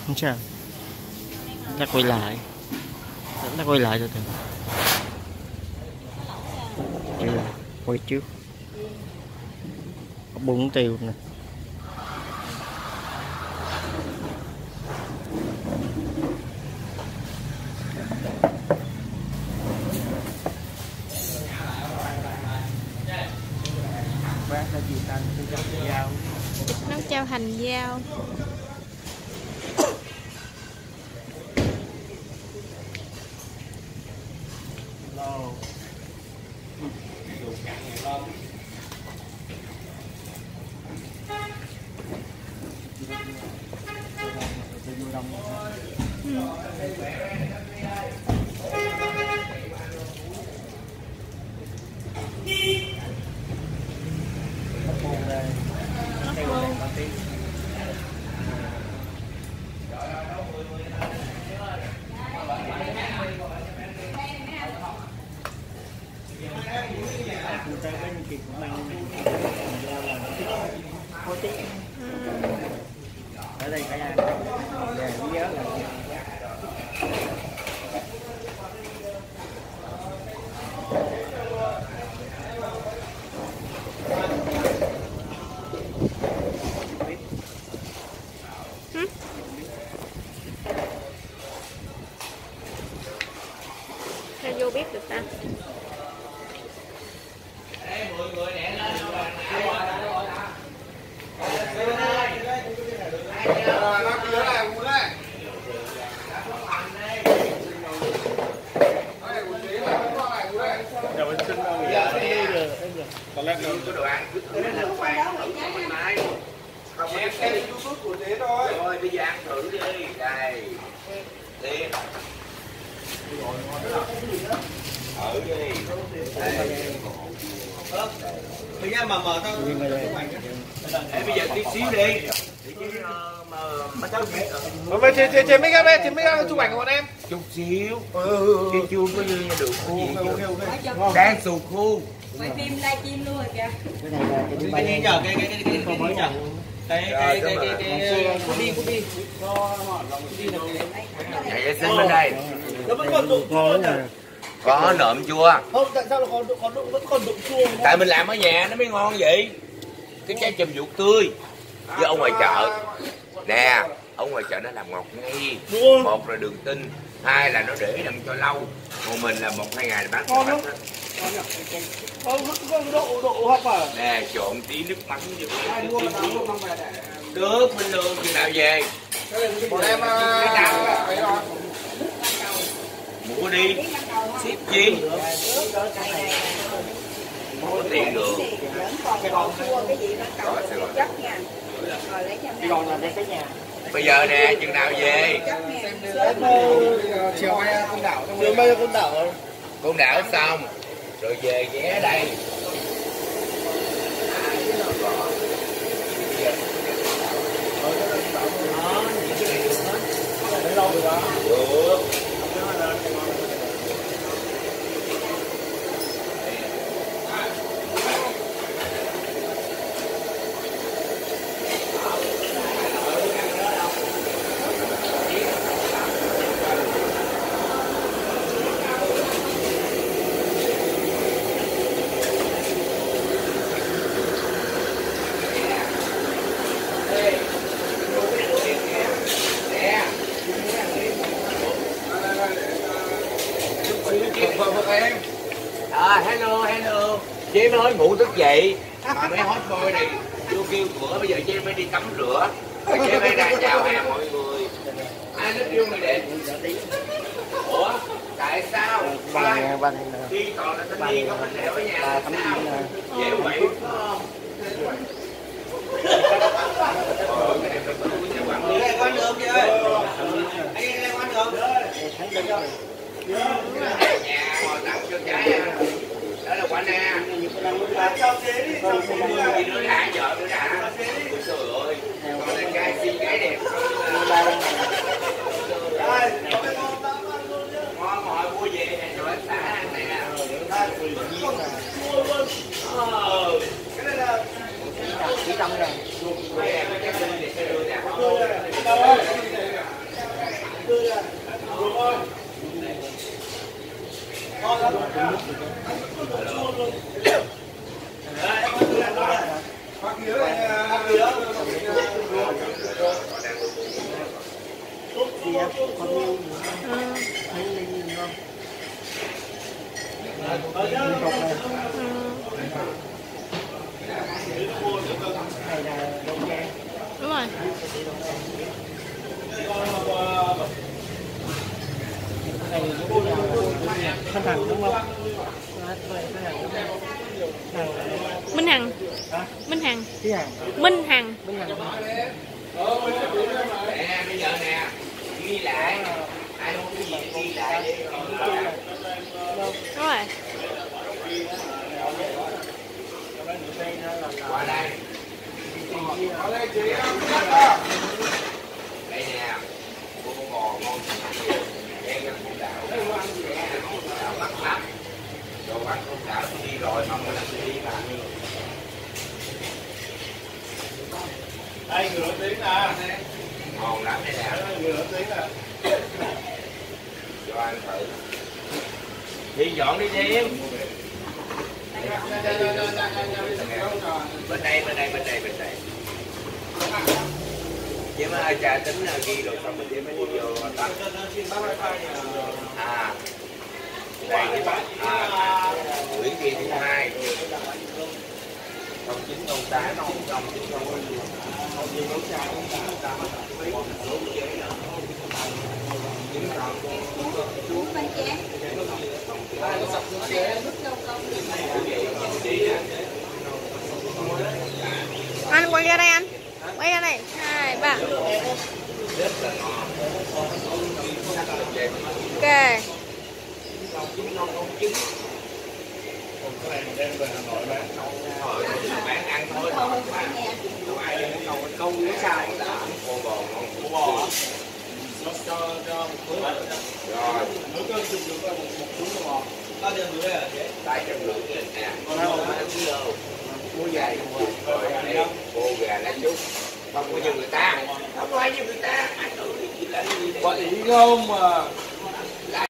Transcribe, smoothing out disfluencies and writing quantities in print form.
Không sao. Ta quay lại. Ta quay lại từ từ. Đây là quay trước. Bún tiêu nè. Bác là gì ta? Dao. Nấu chao hành dao. Ở đây cả nhà nhớ là sao vô biết được ta? Còn lát nữa có đồ ăn cứ thử lên bàn thử hôm nay. Không có cái YouTube của thế thôi. Rồi bây giờ ăn thử đi. Đây. Đi. Thử đi. Đây. bây giờ mà mở tao Bây giờ tí xíu đi. Mà cháu chị mấy cái chụp ảnh của bọn em chút xíu. Cái chuông có như được cái gì đang sụt khu. Quay phim livestream luôn rồi kìa. cái gì nhờ cái nhờ cái copy Chạy vệ sinh bên đây. nó vẫn còn đụng chua nhỉ? Có nộm chua. Không, tại sao nó vẫn còn đụng chua? Tại mình làm ở nhà nó mới ngon vậy. Cái trái chùm ruột tươi với ông ngoài chợ nè, ở ngoài chợ nó làm ngọt ngay. Một là đường tinh, hai là nó để đặng cho lâu, còn mình là 1-2 ngày bán hết. Không, nó có độ hấp à? Nè, trộn tí nước mắm vô. Được, bình thường chừng nào về. Bọn em Mua đi, ship gì? Có tiền được. Bây giờ nè, chừng nào về? chiều mai Côn Đảo. Chiều mai Côn Đảo rồi. Côn Đảo xong, rồi về ghé đây. Được. Hello. Chị mới nói ngủ thức dậy mà mấy hot boy này vô kêu cửa, bây giờ chị mới đi tắm rửa. Rồi chị mới ra chào hàng mọi người. Ai nó kêu mày đẹp? Ủa? Tại sao? Đi còn là thanh niên không, mình đều ở nhà là sao? Dễ quậy đúng không? Đây quán được chị ơi. Anh đây quán được. Nhà ngồi tặng cho trái à. Đó là quả na. Cho chế đi, cho chế đi. Đi nữa đã, vợ nữa đã. Trời ơi, con này trai xinh gái đẹp. Ngon ngồi mua về nè, rồi anh xả ăn này nè. Cái này là chỉ trong này. Cái này là cái xinh thì sẽ đưa nè. á, con yêu Ừ. thấy linh không? Ừ. Này là đâu nghe? Đúng rồi. Này là thân thằng đúng không? Minh Hằng. Hả? Minh Hằng. Cái hàng? Minh Hằng. Bên hàng Nè, bây giờ nè, ghi lại. Ai không có gì ghi lại đi. Đúng rồi. Qua đây. Đây nè, con bò ngon đen ăn con đảo, đảo mắc lắm. Đồ ăn con đảo tôi đi rồi, mong là tôi đi mà. Đây người nổi tiếng nè. Ngon lắm đây nè. Người nổi tiếng nè. Cho ăn thử. Đi dọn đi thêm. Bên đây. Chứ mà trà tính ghi rồi xong mình mới đi vô tắt. À. Đây cái bạn. Nguyễn Kỳ thứ hai. Không chín không tám không chín không. Anh quay ra đây anh. Quay ra đây. 2, 3. Ok. Cái này mình đem về Hà Nội bán. Bán ăn thôi. Câu nó sai. Con bò ngon. Con bò. Cho một túi lại. Rồi. Mỗi cân chục được một túi con bò. Bao nhiêu túi à? 350 nè. Còn đâu mà Mua gà rồi đây cô gà lá chút không có như người ta không có như người ta vậy không mà